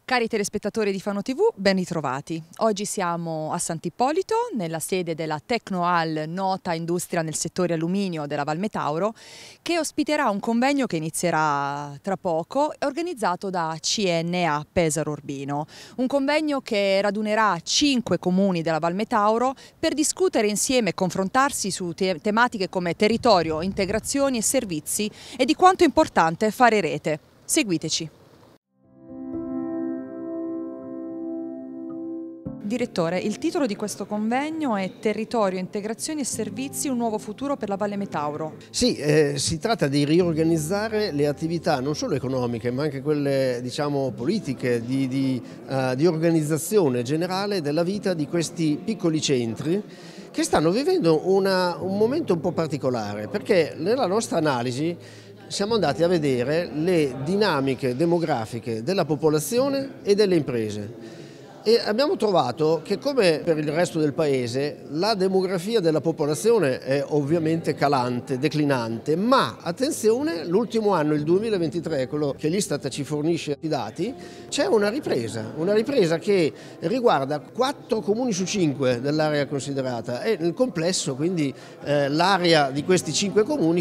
Cari telespettatori di Fano TV, ben ritrovati. Oggi siamo a Sant'Ippolito, nella sede della Tecnoal, nota industria nel settore alluminio della Val Metauro, che ospiterà un convegno che inizierà tra poco, organizzato da CNA Pesaro Urbino. Un convegno che radunerà 5 comuni della Val Metauro per discutere insieme e confrontarsi su tematiche come territorio, integrazioni e servizi e di quanto è importante fare rete. Seguiteci. Direttore, il titolo di questo convegno è Territorio, integrazioni e servizi, un nuovo futuro per la Valle Metauro. Sì, si tratta di riorganizzare le attività non solo economiche ma anche quelle politiche, di organizzazione generale della vita di questi piccoli centri che stanno vivendo un momento un po' particolare, perché nella nostra analisi siamo andati a vedere le dinamiche demografiche della popolazione e delle imprese. E abbiamo trovato che, come per il resto del paese, la demografia della popolazione è ovviamente calante, declinante, ma attenzione, l'ultimo anno, il 2023, quello che l'Istat ci fornisce i dati, c'è una ripresa che riguarda 4 comuni su 5 dell'area considerata e nel complesso quindi l'area di questi 5 comuni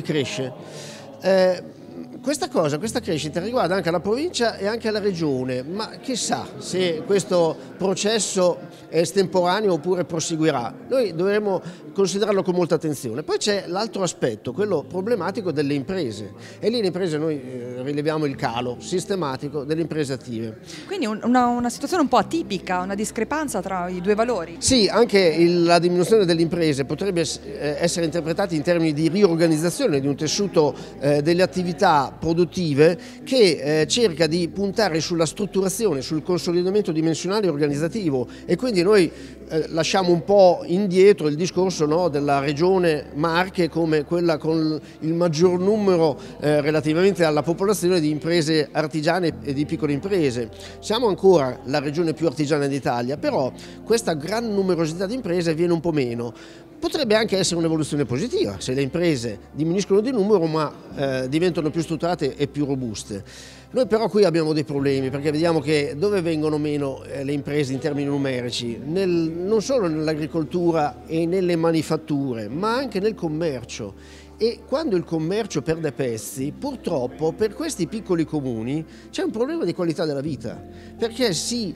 cresce. Questa crescita riguarda anche la provincia e anche la regione, ma chissà se questo processo è estemporaneo oppure proseguirà. Noi dovremo considerarlo con molta attenzione. Poi c'è l'altro aspetto, quello problematico delle imprese, e lì le imprese noi rileviamo il calo sistematico delle imprese attive. Quindi una situazione un po' atipica, una discrepanza tra i due valori. Sì, anche la diminuzione delle imprese potrebbe essere interpretata in termini di riorganizzazione di un tessuto delle attività produttive che cerca di puntare sulla strutturazione, sul consolidamento dimensionale e organizzativo, e quindi noi lasciamo un po' indietro il discorso della regione Marche come quella con il maggior numero relativamente alla popolazione di imprese artigiane e di piccole imprese. Siamo ancora la regione più artigiana d'Italia, però questa gran numerosità di imprese viene un po' meno. Potrebbe anche essere un'evoluzione positiva se le imprese diminuiscono di numero ma diventano più strutturate e più robuste. Noi però qui abbiamo dei problemi, perché vediamo che dove vengono meno le imprese in termini numerici, non solo nell'agricoltura e nelle manifatture, ma anche nel commercio. E quando il commercio perde pezzi, purtroppo per questi piccoli comuni c'è un problema di qualità della vita, perché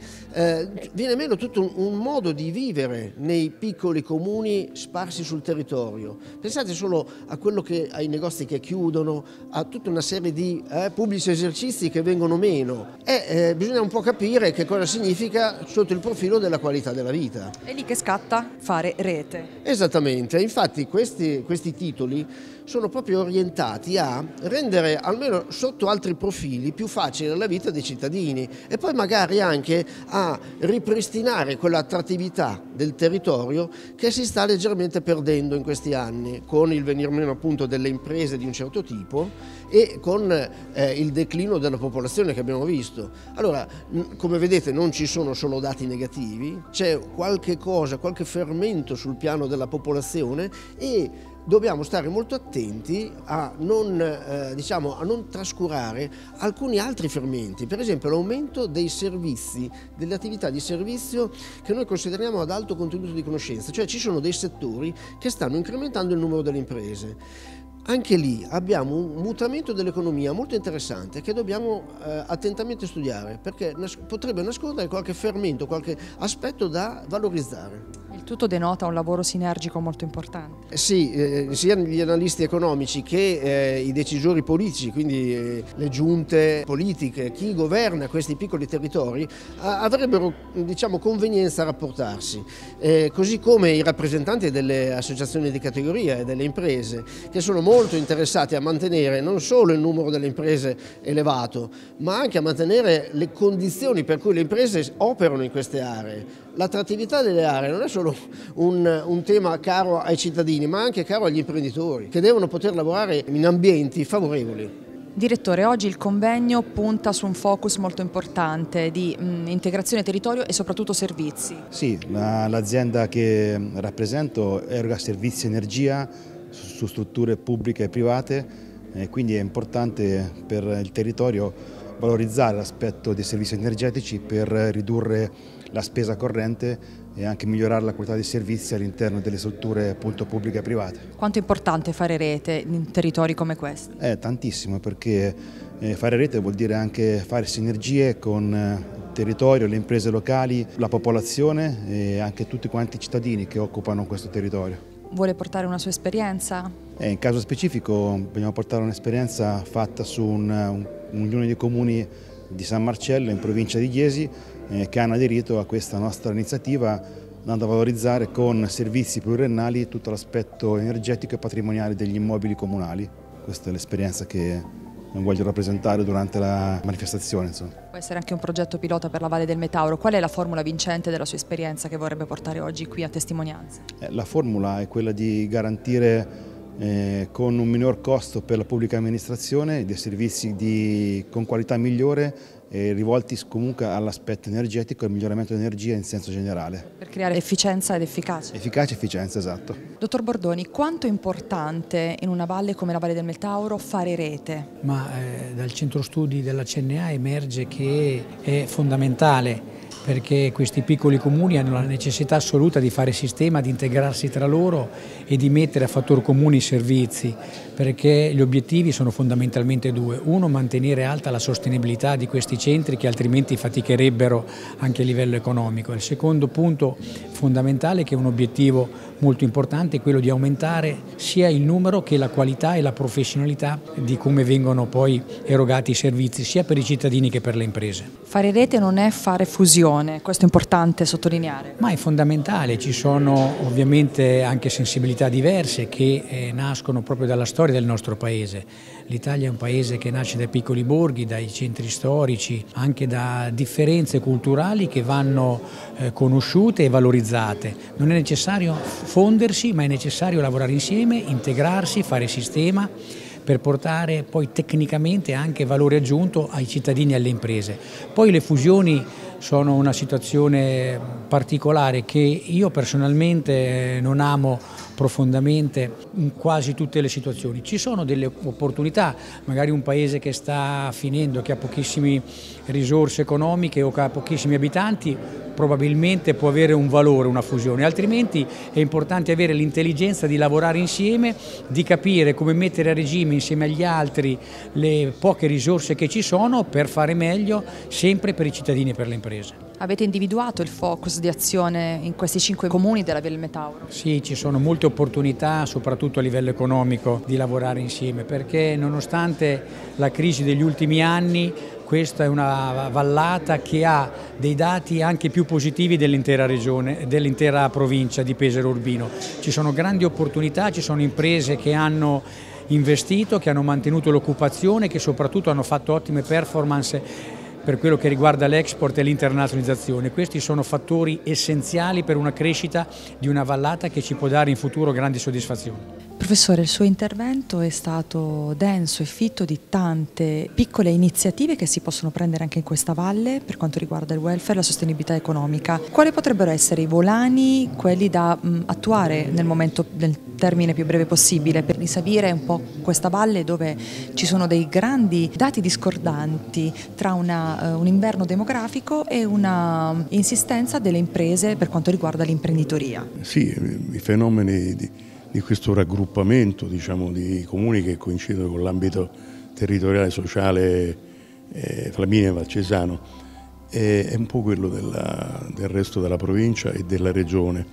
viene meno tutto un modo di vivere nei piccoli comuni sparsi sul territorio. Pensate solo ai negozi che chiudono, a tutta una serie di pubblici esercizi che vengono meno. Bisogna un po' capire che cosa significa sotto il profilo della qualità della vita. È lì che scatta fare rete. Esattamente, infatti questi titoli sono proprio orientati a rendere, almeno sotto altri profili, più facile la vita dei cittadini e poi magari anche a ripristinare quell'attrattività del territorio che si sta leggermente perdendo in questi anni, con il venir meno appunto delle imprese di un certo tipo e con il declino della popolazione che abbiamo visto. Allora, come vedete, non ci sono solo dati negativi, c'è qualche fermento sul piano della popolazione e dobbiamo stare molto attenti a non trascurare alcuni altri fermenti, per esempio l'aumento dei servizi, delle attività di servizio che noi consideriamo ad alto contenuto di conoscenza, cioè ci sono dei settori che stanno incrementando il numero delle imprese. Anche lì abbiamo un mutamento dell'economia molto interessante che dobbiamo attentamente studiare, perché potrebbe nascondere qualche fermento, qualche aspetto da valorizzare. Il tutto denota un lavoro sinergico molto importante. Sì, sia gli analisti economici che i decisori politici, quindi le giunte politiche, chi governa questi piccoli territori, avrebbero convenienza a rapportarsi, così come i rappresentanti delle associazioni di categoria e delle imprese, che sono molto interessati a mantenere non solo il numero delle imprese elevato, ma anche a mantenere le condizioni per cui le imprese operano in queste aree. L'attrattività delle aree non è solo un tema caro ai cittadini, ma anche caro agli imprenditori, che devono poter lavorare in ambienti favorevoli. Direttore, oggi il convegno punta su un focus molto importante di integrazione territorio e soprattutto servizi. Sì, l'azienda che rappresento eroga servizi energia su strutture pubbliche e private, quindi è importante per il territorio valorizzare l'aspetto dei servizi energetici per ridurre la spesa corrente e anche migliorare la qualità dei servizi all'interno delle strutture appunto pubbliche e private. Quanto è importante fare rete in territori come questi? Tantissimo, perché fare rete vuol dire anche fare sinergie con il territorio, le imprese locali, la popolazione e anche tutti quanti i cittadini che occupano questo territorio. Vuole portare una sua esperienza? In caso specifico vogliamo portare un'esperienza fatta su un'unione di comuni di San Marcello in provincia di Chiesi che hanno aderito a questa nostra iniziativa, andando a valorizzare con servizi pluriennali tutto l'aspetto energetico e patrimoniale degli immobili comunali. Questa è l'esperienza che voglio rappresentare durante la manifestazione. Insomma. Può essere anche un progetto pilota per la Valle del Metauro. Qual è la formula vincente della sua esperienza che vorrebbe portare oggi qui a testimonianza? La formula è quella di garantire con un minor costo per la pubblica amministrazione dei servizi con qualità migliore rivolti comunque all'aspetto energetico e al miglioramento dell'energia in senso generale. Per creare efficienza ed efficacia. Efficacia e efficienza, esatto. Dottor Bordoni, quanto è importante in una valle come la Valle del Metauro fare rete? Dal centro studi della CNA emerge che è fondamentale, perché questi piccoli comuni hanno la necessità assoluta di fare sistema, di integrarsi tra loro e di mettere a fattor comune i servizi, perché gli obiettivi sono fondamentalmente due. Uno, mantenere alta la sostenibilità di questi centri che altrimenti faticherebbero anche a livello economico. Il secondo punto fondamentale, che è un obiettivo molto importante, è quello di aumentare sia il numero che la qualità e la professionalità di come vengono poi erogati i servizi, sia per i cittadini che per le imprese. Fare rete non è fare fusione, questo è importante sottolineare. Ma è fondamentale, ci sono ovviamente anche sensibilità diverse che nascono proprio dalla storia del nostro paese. L'Italia è un paese che nasce dai piccoli borghi, dai centri storici, anche da differenze culturali che vanno conosciute e valorizzate. Non è necessario fondersi, ma è necessario lavorare insieme, integrarsi, fare sistema per portare poi tecnicamente anche valore aggiunto ai cittadini e alle imprese. Poi le fusioni sono una situazione particolare che io personalmente non amo profondamente in quasi tutte le situazioni. Ci sono delle opportunità, magari un paese che sta finendo, che ha pochissime risorse economiche o che ha pochissimi abitanti, probabilmente può avere un valore una fusione, altrimenti è importante avere l'intelligenza di lavorare insieme, di capire come mettere a regime insieme agli altri le poche risorse che ci sono per fare meglio sempre per i cittadini e per le imprese. Avete individuato il focus di azione in questi 5 comuni della Valle del Metauro? Sì, ci sono molte opportunità, soprattutto a livello economico, di lavorare insieme, perché nonostante la crisi degli ultimi anni, questa è una vallata che ha dei dati anche più positivi dell'intera regione, dell'intera provincia di Pesaro Urbino. Ci sono grandi opportunità, ci sono imprese che hanno investito, che hanno mantenuto l'occupazione, che soprattutto hanno fatto ottime performance per quello che riguarda l'export e l'internazionalizzazione. Questi sono fattori essenziali per una crescita di una vallata che ci può dare in futuro grandi soddisfazioni. Professore, il suo intervento è stato denso e fitto di tante piccole iniziative che si possono prendere anche in questa valle per quanto riguarda il welfare e la sostenibilità economica. Quali potrebbero essere i volani, quelli da attuare nel termine più breve possibile, per risalire un po' questa valle dove ci sono dei grandi dati discordanti tra un inverno demografico e una insistenza delle imprese per quanto riguarda l'imprenditoria? Sì, i fenomeni di questo raggruppamento, diciamo, di comuni che coincidono con l'ambito territoriale sociale Flaminia e Valcesano è un po' quello del resto della provincia e della regione.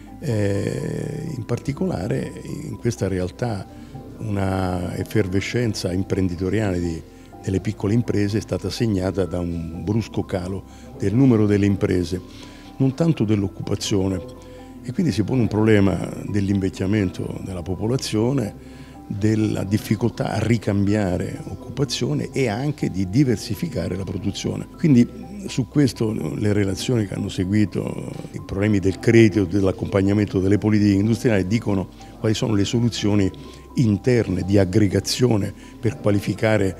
In particolare in questa realtà una effervescenza imprenditoriale delle piccole imprese è stata segnata da un brusco calo del numero delle imprese, non tanto dell'occupazione. E quindi si pone un problema dell'invecchiamento della popolazione, della difficoltà a ricambiare occupazione e anche di diversificare la produzione. Quindi su questo le relazioni che hanno seguito, i problemi del credito, dell'accompagnamento delle politiche industriali dicono quali sono le soluzioni interne di aggregazione per qualificare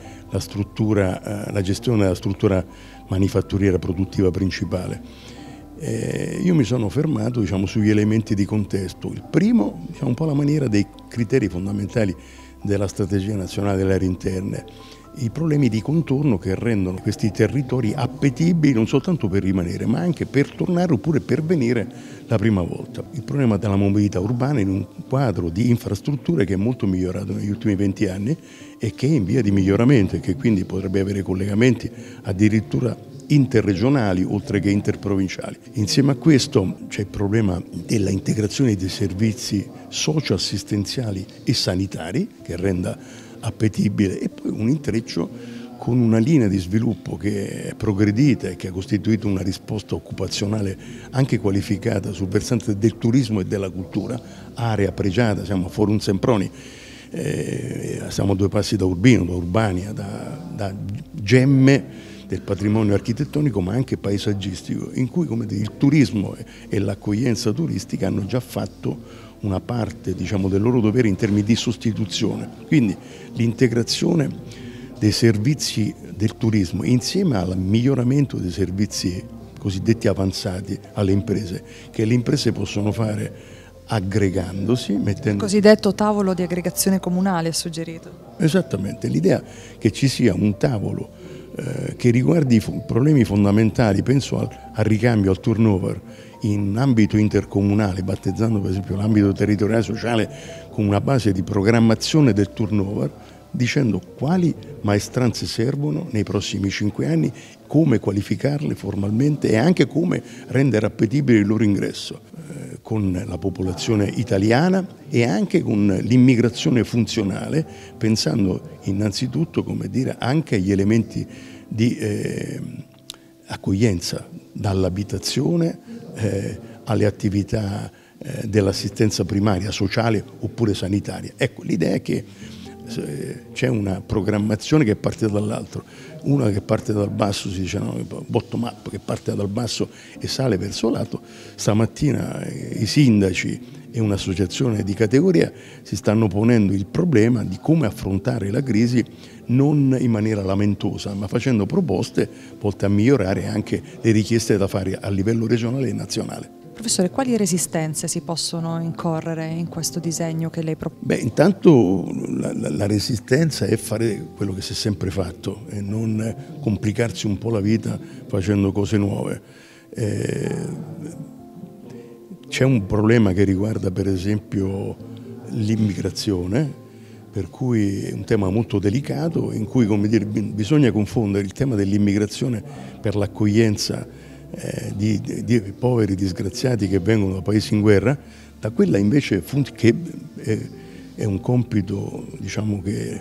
la gestione della struttura manifatturiera produttiva principale. Io mi sono fermato, diciamo, sugli elementi di contesto. Il primo, diciamo, un po' la maniera dei criteri fondamentali della strategia nazionale delle aree interne. i problemi di contorno che rendono questi territori appetibili non soltanto per rimanere, ma anche per tornare oppure per venire la prima volta. Il problema della mobilità urbana in un quadro di infrastrutture che è molto migliorato negli ultimi 20 anni e che è in via di miglioramento e che quindi potrebbe avere collegamenti addirittura interregionali oltre che interprovinciali. Insieme a questo c'è il problema della integrazione dei servizi socio-assistenziali e sanitari che renda appetibile e poi un intreccio con una linea di sviluppo che è progredita e che ha costituito una risposta occupazionale anche qualificata sul versante del turismo e della cultura, area pregiata, siamo a Forum Semproni, siamo a 2 passi da Urbino, da Urbania, da gemme del patrimonio architettonico ma anche paesaggistico, in cui come dire, il turismo e l'accoglienza turistica hanno già fatto una parte del loro dovere in termini di sostituzione. Quindi l'integrazione dei servizi del turismo insieme al miglioramento dei servizi cosiddetti avanzati alle imprese, che le imprese possono fare aggregandosi, mettendo... Il cosiddetto tavolo di aggregazione comunale suggerito. Esattamente, l'idea che ci sia un tavolo che riguardi i problemi fondamentali, penso al ricambio, al turnover in ambito intercomunale, battezzando per esempio l'ambito territoriale sociale con una base di programmazione del turnover, dicendo quali maestranze servono nei prossimi 5 anni, come qualificarle formalmente e anche come rendere appetibile il loro ingresso con la popolazione italiana e anche con l'immigrazione funzionale, pensando innanzitutto, come dire, anche agli elementi di accoglienza, dall'abitazione alle attività dell'assistenza primaria, sociale oppure sanitaria. Ecco, l'idea è che c'è una programmazione che parte dall'altro, una che parte dal basso, si dice bottom up, che parte dal basso e sale verso l'alto. Stamattina i sindaci e un'associazione di categoria si stanno ponendo il problema di come affrontare la crisi non in maniera lamentosa, ma facendo proposte volte a migliorare anche le richieste da fare a livello regionale e nazionale. Professore, quali resistenze si possono incorrere in questo disegno che lei propone? Intanto la resistenza è fare quello che si è sempre fatto e non complicarsi un po' la vita facendo cose nuove. C'è un problema che riguarda per esempio l'immigrazione, per cui è un tema molto delicato in cui, come dire, bisogna confondere il tema dell'immigrazione per l'accoglienza di poveri disgraziati che vengono da paesi in guerra, da quella invece che è un compito che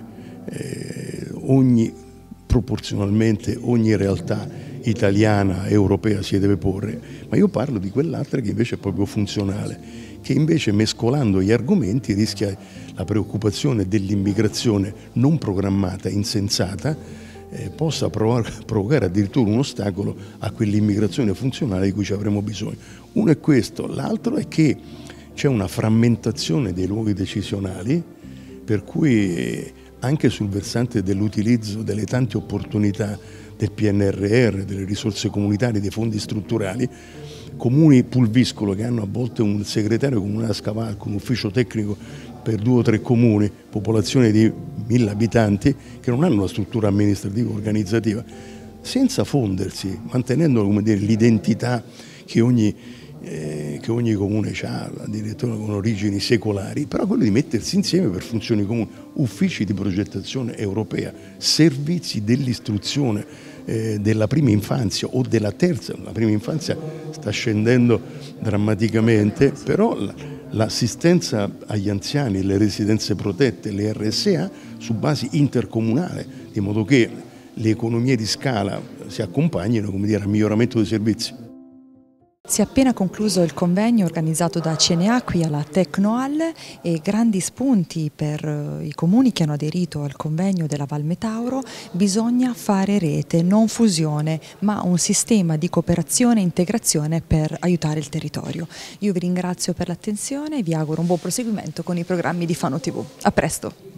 proporzionalmente ogni realtà italiana, europea si deve porre, ma io parlo di quell'altra che invece è proprio funzionale, che invece mescolando gli argomenti rischia la preoccupazione dell'immigrazione non programmata, insensata, possa provocare addirittura un ostacolo a quell'immigrazione funzionale di cui ci avremo bisogno. Uno è questo, l'altro è che c'è una frammentazione dei luoghi decisionali, per cui anche sul versante dell'utilizzo delle tante opportunità del PNRR, delle risorse comunitarie, dei fondi strutturali, comuni pulviscolo che hanno a volte un segretario comunale a scavalco, un ufficio tecnico per 2 o 3 comuni, popolazione di 1000 abitanti, che non hanno una struttura amministrativa organizzativa, senza fondersi, mantenendo l'identità che ogni comune ha, addirittura con origini secolari, però quello di mettersi insieme per funzioni comuni, uffici di progettazione europea, servizi dell'istruzione della prima infanzia o della terza, la prima infanzia sta scendendo drammaticamente, però l'assistenza agli anziani, le residenze protette, le RSA su base intercomunale, di modo che le economie di scala si accompagnino, come dire, al miglioramento dei servizi. Si è appena concluso il convegno organizzato da CNA qui alla Tecnoal e grandi spunti per i comuni che hanno aderito al convegno della Val Metauro: bisogna fare rete, non fusione, ma un sistema di cooperazione e integrazione per aiutare il territorio. Io vi ringrazio per l'attenzione e vi auguro un buon proseguimento con i programmi di Fano TV. A presto!